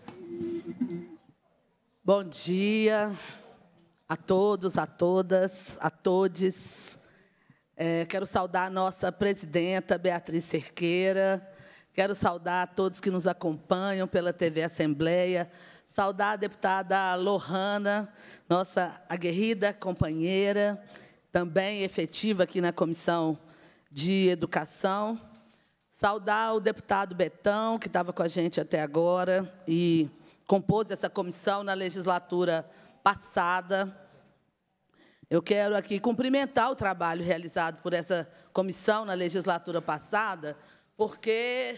Bom dia a todos, a todas, a todes. É, quero saudar a nossa presidenta, Beatriz Cerqueira. Quero saudar a todos que nos acompanham pela T V Assembleia. Saudar a deputada Lohana, nossa aguerrida companheira, também efetiva aqui na Comissão de Educação. Saudar o deputado Betão, que estava com a gente até agora e compôs essa comissão na legislatura passada. Eu quero aqui cumprimentar o trabalho realizado por essa comissão na legislatura passada, porque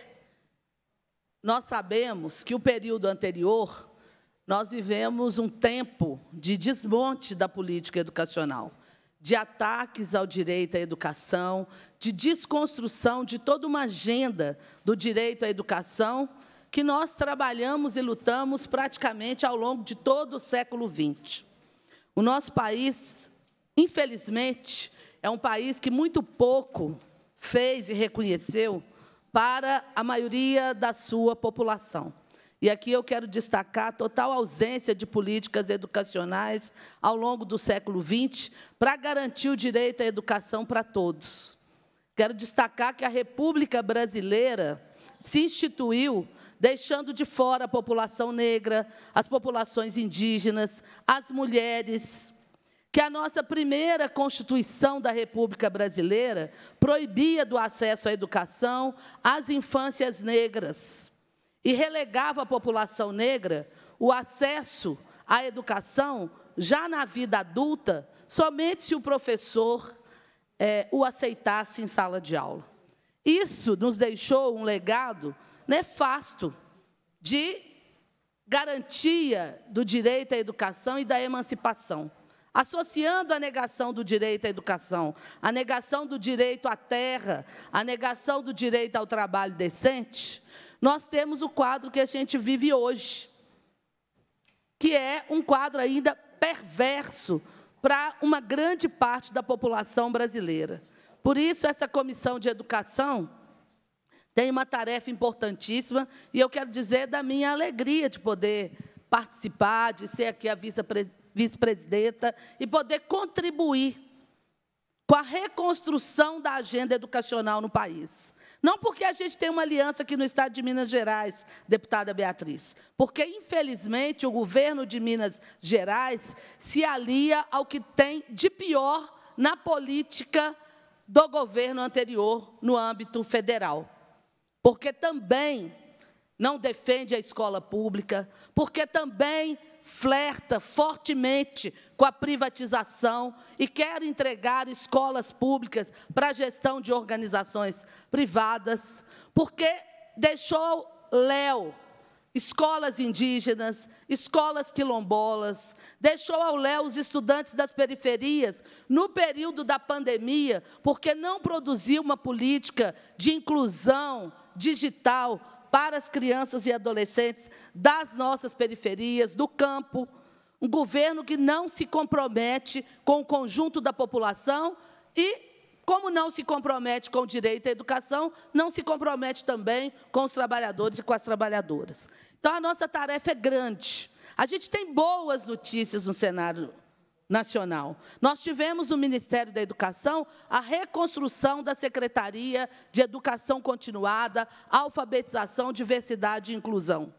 nós sabemos que o período anterior nós vivemos um tempo de desmonte da política educacional, de ataques ao direito à educação, de desconstrução de toda uma agenda do direito à educação que nós trabalhamos e lutamos praticamente ao longo de todo o século vinte. O nosso país, infelizmente, é um país que muito pouco fez e reconheceu para a maioria da sua população. E aqui eu quero destacar a total ausência de políticas educacionais ao longo do século vinte para garantir o direito à educação para todos. Quero destacar que a República Brasileira se instituiu deixando de fora a população negra, as populações indígenas, as mulheres, que a nossa primeira Constituição da República Brasileira proibia do acesso à educação às infâncias negras e relegava à população negra o acesso à educação, já na vida adulta, somente se o professor é, o aceitasse em sala de aula. Isso nos deixou um legado nefasto de garantia do direito à educação e da emancipação. Associando a negação do direito à educação, a negação do direito à terra, a negação do direito ao trabalho decente, nós temos o quadro que a gente vive hoje, que é um quadro ainda perverso para uma grande parte da população brasileira. Por isso, essa Comissão de Educação tem uma tarefa importantíssima, e eu quero dizer da minha alegria de poder participar, de ser aqui a vice-presidenta e poder contribuir com a reconstrução da agenda educacional no país. Não porque a gente tem uma aliança aqui no Estado de Minas Gerais, deputada Beatriz, porque, infelizmente, o governo de Minas Gerais se alia ao que tem de pior na política do governo anterior no âmbito federal. Porque também não defende a escola pública, porque também flerta fortemente com a privatização e quer entregar escolas públicas para a gestão de organizações privadas, porque deixou léu escolas indígenas, escolas quilombolas, deixou ao léu os estudantes das periferias no período da pandemia, porque não produziu uma política de inclusão digital para as crianças e adolescentes das nossas periferias, do campo, um governo que não se compromete com o conjunto da população e, como não se compromete com o direito à educação, não se compromete também com os trabalhadores e com as trabalhadoras. Então, a nossa tarefa é grande. A gente tem boas notícias no cenário nacional. Nós tivemos no Ministério da Educação a reconstrução da Secretaria de Educação Continuada, Alfabetização, Diversidade e Inclusão.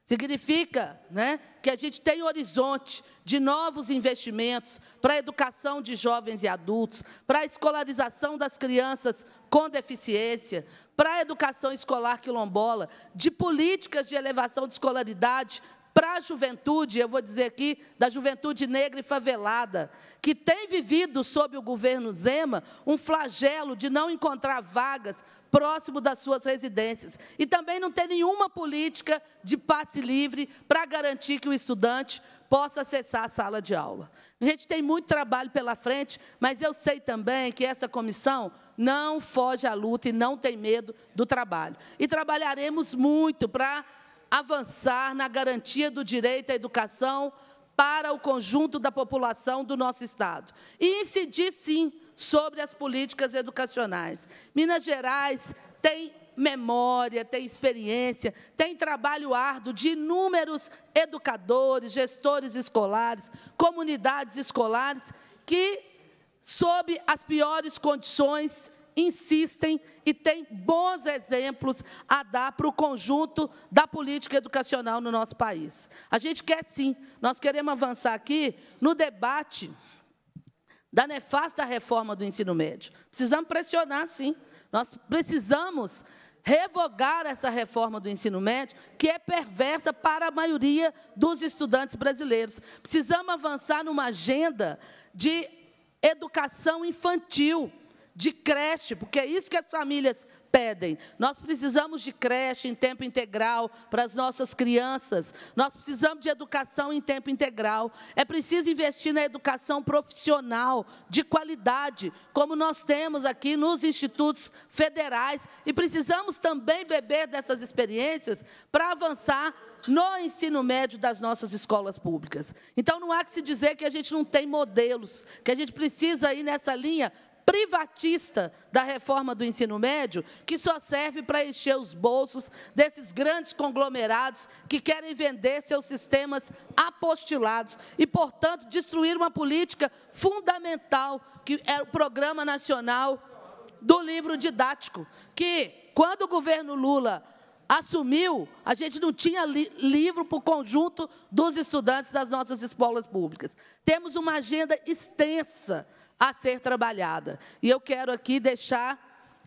Significa, né, que a gente tem horizonte de novos investimentos para a educação de jovens e adultos, para a escolarização das crianças com deficiência, para a educação escolar quilombola, de políticas de elevação de escolaridade para a juventude, eu vou dizer aqui, da juventude negra e favelada, que tem vivido, sob o governo Zema, um flagelo de não encontrar vagas próximo das suas residências. E também não tem nenhuma política de passe livre para garantir que o estudante possa acessar a sala de aula. A gente tem muito trabalho pela frente, mas eu sei também que essa comissão não foge à luta e não tem medo do trabalho. E trabalharemos muito para avançar na garantia do direito à educação para o conjunto da população do nosso Estado. E incidir, sim, sobre as políticas educacionais. Minas Gerais tem memória, tem experiência, tem trabalho árduo de inúmeros educadores, gestores escolares, comunidades escolares que, sob as piores condições, insistem e têm bons exemplos a dar para o conjunto da política educacional no nosso país. A gente quer, sim, nós queremos avançar aqui no debate da nefasta reforma do ensino médio. Precisamos pressionar, sim. Nós precisamos revogar essa reforma do ensino médio, que é perversa para a maioria dos estudantes brasileiros. Precisamos avançar numa agenda de educação infantil, de creche, porque é isso que as famílias pedem. Nós precisamos de creche em tempo integral para as nossas crianças. Nós precisamos de educação em tempo integral. É preciso investir na educação profissional, de qualidade, como nós temos aqui nos institutos federais. E precisamos também beber dessas experiências para avançar no ensino médio das nossas escolas públicas. Então, não há que se dizer que a gente não tem modelos, que a gente precisa ir nessa linha privatista da reforma do ensino médio, que só serve para encher os bolsos desses grandes conglomerados que querem vender seus sistemas apostilados e, portanto, destruir uma política fundamental, que é o Programa Nacional do Livro Didático, que, quando o governo Lula assumiu, a gente não tinha li livro para o conjunto dos estudantes das nossas escolas públicas. Temos uma agenda extensa a ser trabalhada. E eu quero aqui deixar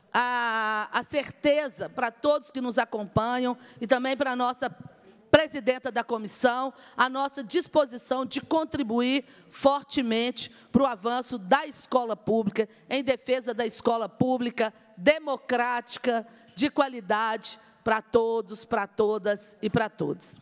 a, a certeza para todos que nos acompanham e também para a nossa presidenta da comissão, a nossa disposição de contribuir fortemente para o avanço da escola pública, em defesa da escola pública democrática, de qualidade, para todos, para todas e para todos.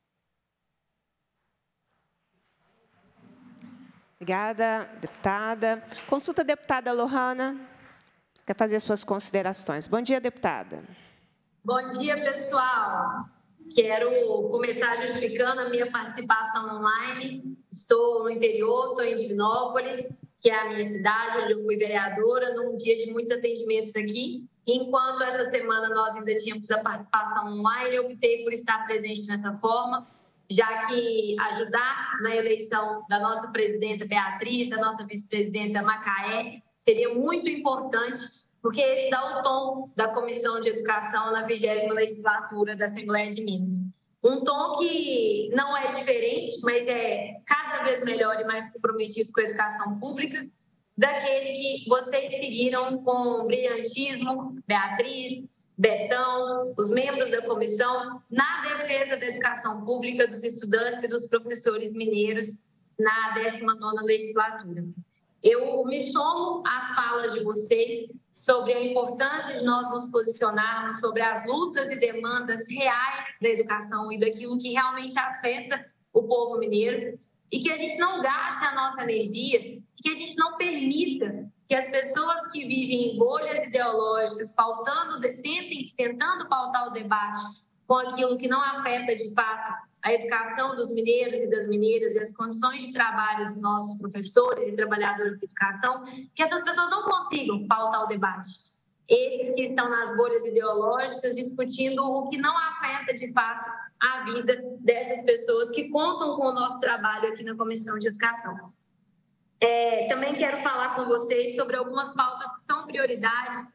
Obrigada, deputada. Consulta a deputada Lohana. Quer fazer suas considerações. Bom dia, deputada. Bom dia, pessoal. Quero começar justificando a minha participação online. Estou no interior, estou em Divinópolis, que é a minha cidade, onde eu fui vereadora, num dia de muitos atendimentos aqui. Enquanto essa semana nós ainda tínhamos a participação online, eu optei por estar presente dessa forma, já que ajudar na eleição da nossa presidenta Beatriz, da nossa vice-presidenta Macaé, seria muito importante, porque esse dá o tom da Comissão de Educação na vigésima legislatura da Assembleia de Minas. Um tom que não é diferente, mas é cada vez melhor e mais comprometido com a educação pública, daquele que vocês seguiram com brilhantismo, Beatriz, Betão, os membros da comissão, na defesa da educação pública dos estudantes e dos professores mineiros na décima nona legislatura. Eu me somo às falas de vocês sobre a importância de nós nos posicionarmos sobre as lutas e demandas reais da educação e daquilo que realmente afeta o povo mineiro, e que a gente não gaste a nossa energia e que a gente não permita que as pessoas que vivem em bolhas ideológicas, pautando, tentem, tentando pautar o debate com aquilo que não afeta, de fato, a educação dos mineiros e das mineiras e as condições de trabalho dos nossos professores e trabalhadores de educação, que essas pessoas não consigam pautar o debate. Esses que estão nas bolhas ideológicas discutindo o que não afeta, de fato, a vida dessas pessoas que contam com o nosso trabalho aqui na Comissão de Educação. É, também quero falar com vocês sobre algumas pautas que são prioridade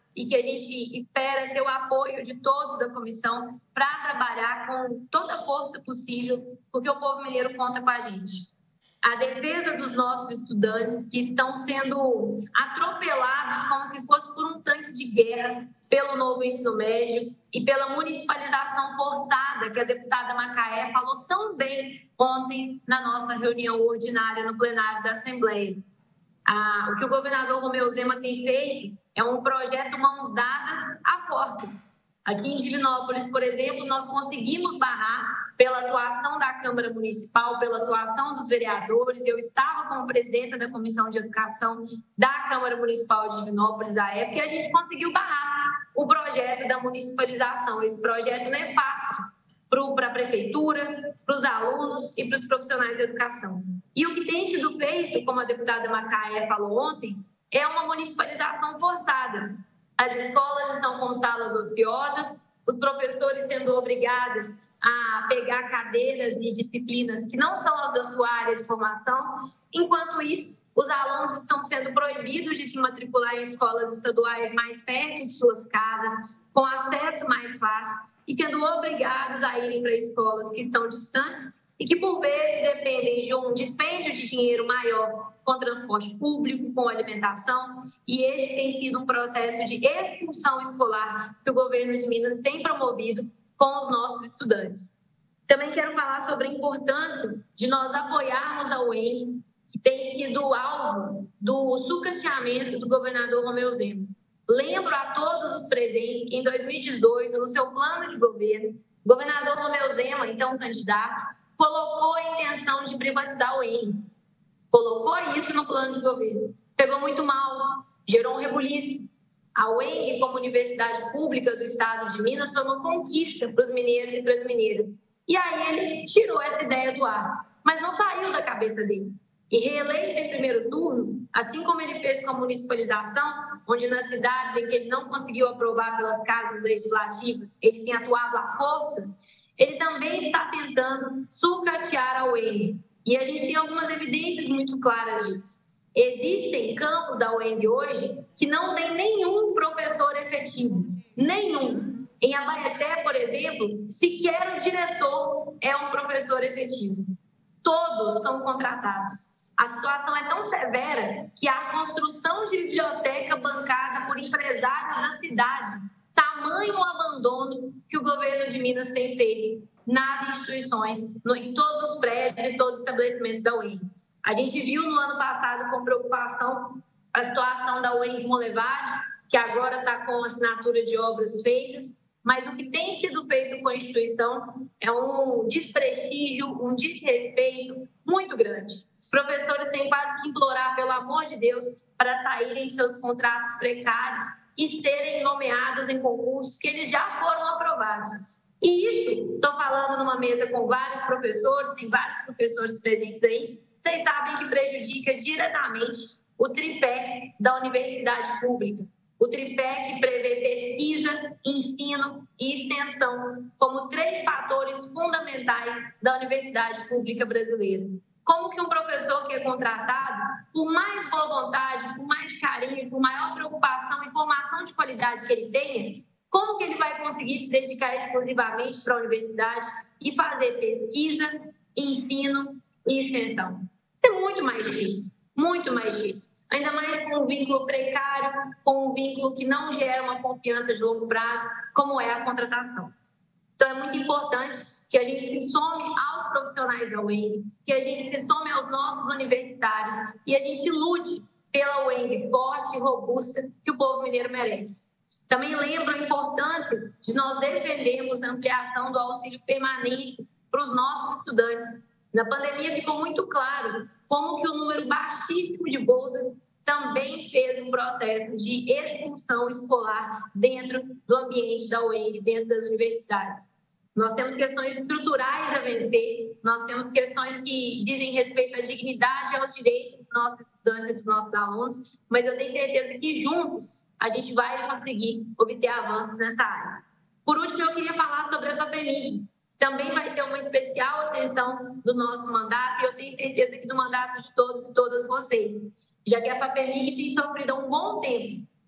e que a gente espera ter o apoio de todos da comissão para trabalhar com toda a força possível, porque o povo mineiro conta com a gente. A defesa dos nossos estudantes que estão sendo atropelados como se fosse por um tanque de guerra pelo novo ensino médio e pela municipalização forçada que a deputada Macaé falou tão bem ontem na nossa reunião ordinária no plenário da Assembleia. Ah, o que o governador Romeu Zema tem feito é um projeto mãos dadas a forças. Aqui em Divinópolis, por exemplo, nós conseguimos barrar pela atuação da Câmara Municipal, pela atuação dos vereadores. Eu estava como presidenta da Comissão de Educação da Câmara Municipal de Divinópolis à época e a gente conseguiu barrar o projeto da municipalização. Esse projeto nefasto para a prefeitura, para os alunos e para os profissionais de educação. E o que tem sido feito, como a deputada Macaé falou ontem, é uma municipalização forçada. As escolas estão com salas ociosas, os professores sendo obrigados a pegar cadeiras e disciplinas que não são as da sua área de formação. Enquanto isso, os alunos estão sendo proibidos de se matricular em escolas estaduais mais perto de suas casas, com acesso mais fácil, e sendo obrigados a irem para escolas que estão distantes e que, por vezes, dependem de um dispêndio de dinheiro maior com transporte público, com alimentação, e esse tem sido um processo de expulsão escolar que o governo de Minas tem promovido com os nossos estudantes. Também quero falar sobre a importância de nós apoiarmos a U E N G, que tem sido alvo do sucateamento do governador Romeu Zema. Lembro a todos os presentes que, em dois mil e dezoito, no seu plano de governo, o governador Romeu Zema, então candidato, colocou a intenção de privatizar a U E N G. Colocou isso no plano de governo. Pegou muito mal, gerou um rebuliço. A U E N G, como universidade pública do estado de Minas, foi uma conquista para os mineiros e para as mineiras. E aí ele tirou essa ideia do ar, mas não saiu da cabeça dele. E reeleito em primeiro turno, assim como ele fez com a municipalização, onde nas cidades em que ele não conseguiu aprovar pelas casas legislativas, ele tem atuado à força, ele também está tentando sucatear a U E N G. E a gente tem algumas evidências muito claras disso. Existem campos da U E N G hoje que não tem nenhum professor efetivo, nenhum. Em Abaeté, por exemplo, sequer o diretor é um professor efetivo. Todos são contratados. A situação é tão severa que a construção de biblioteca bancada por empresários da cidade, tamanho o abandono que o governo de Minas tem feito nas instituições, no, em todos os prédios e todos os estabelecimentos da U E N G. A gente viu no ano passado com preocupação a situação da U E N G Monlevade, que agora está com assinatura de obras feitas, mas o que tem sido feito com a instituição é um desprestígio, um desrespeito muito grande. Os professores têm quase que implorar, pelo amor de Deus, para saírem de seus contratos precários e serem nomeados em concursos que eles já foram aprovados. E isso, estou falando numa mesa com vários professores, tem vários professores presentes aí, vocês sabem que prejudica diretamente o tripé da universidade pública. O tripé que prevê pesquisa, ensino e extensão como três fatores fundamentais da universidade pública brasileira. Como que um professor que é contratado, por mais boa vontade, por mais carinho, por maior preocupação e formação de qualidade que ele tenha, como que ele vai conseguir se dedicar exclusivamente para a universidade e fazer pesquisa, ensino e extensão? Isso é muito mais difícil, muito mais difícil. Ainda mais com um vínculo precário, com um vínculo que não gera uma confiança de longo prazo, como é a contratação. Então, é muito importante que a gente se some aos profissionais da U E N G, que a gente se some aos nossos universitários e a gente lute pela U E N G forte e robusta que o povo mineiro merece. Também lembro a importância de nós defendermos a ampliação do auxílio permanente para os nossos estudantes. Na pandemia ficou muito claro como que o número baixíssimo de bolsas também fez um processo de expulsão escolar dentro do ambiente da U E N G, dentro das universidades. Nós temos questões estruturais a vencer, nós temos questões que dizem respeito à dignidade e aos direitos dos nossos estudantes e dos nossos alunos, mas eu tenho certeza que juntos a gente vai conseguir obter avanços nessa área. Por último, eu queria falar sobre a FAPEMIG. Também vai ter uma especial atenção do nosso mandato, e eu tenho certeza que do mandato de todos e todas vocês, já que a FAPEMIG tem sofrido há um bom tempo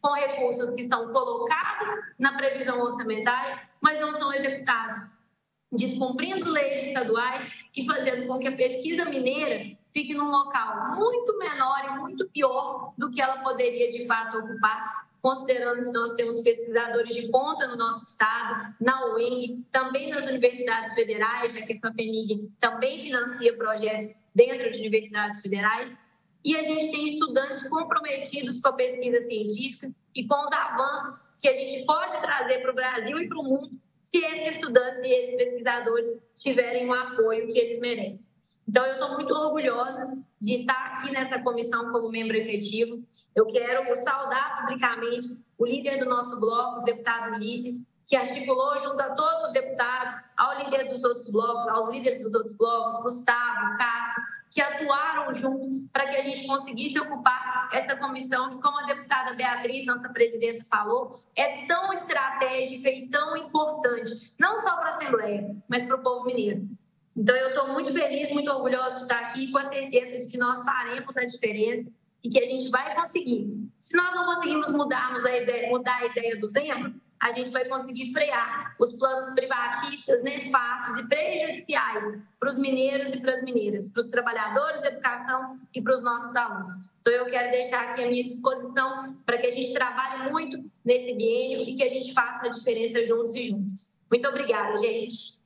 com recursos que estão colocados na previsão orçamentária, mas não são executados, descumprindo leis estaduais e fazendo com que a pesquisa mineira fique num local muito menor e muito pior do que ela poderia, de fato, ocupar, considerando que nós temos pesquisadores de ponta no nosso estado, na U E N G, também nas universidades federais, já que a FAPEMIG também financia projetos dentro de universidades federais, e a gente tem estudantes comprometidos com a pesquisa científica e com os avanços que a gente pode trazer para o Brasil e para o mundo se esses estudantes e esses pesquisadores tiverem o apoio que eles merecem. Então, eu estou muito orgulhosa de estar aqui nessa comissão como membro efetivo. Eu quero saudar publicamente o líder do nosso bloco, o deputado Ulisses, que articulou junto a todos os deputados, ao líder dos outros blocos, aos líderes dos outros blocos, Gustavo, Cássio, que atuaram junto para que a gente conseguisse ocupar essa comissão que, como a deputada Beatriz, nossa presidenta, falou, é tão estratégica e tão importante, não só para a Assembleia, mas para o povo mineiro. Então, eu estou muito feliz, muito orgulhosa de estar aqui, com a certeza de que nós faremos a diferença e que a gente vai conseguir. Se nós não conseguirmos mudarmos a ideia, mudar a ideia do Zema, a gente vai conseguir frear os planos privatistas nefastos e prejudiciais para os mineiros e para as mineiras, para os trabalhadores da educação e para os nossos alunos. Então, eu quero deixar aqui a minha disposição para que a gente trabalhe muito nesse biênio e que a gente faça a diferença juntos e juntas. Muito obrigada, gente.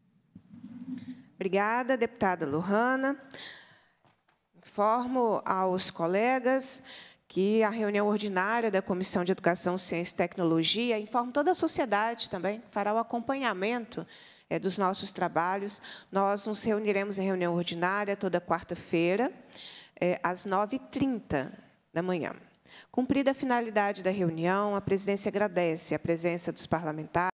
Obrigada, deputada Lohana. Informo aos colegas que a reunião ordinária da Comissão de Educação, Ciência e Tecnologia, informo toda a sociedade também, fará o acompanhamento é, dos nossos trabalhos. Nós nos reuniremos em reunião ordinária toda quarta-feira, é, às nove e trinta da manhã. Cumprida a finalidade da reunião, a presidência agradece a presença dos parlamentares,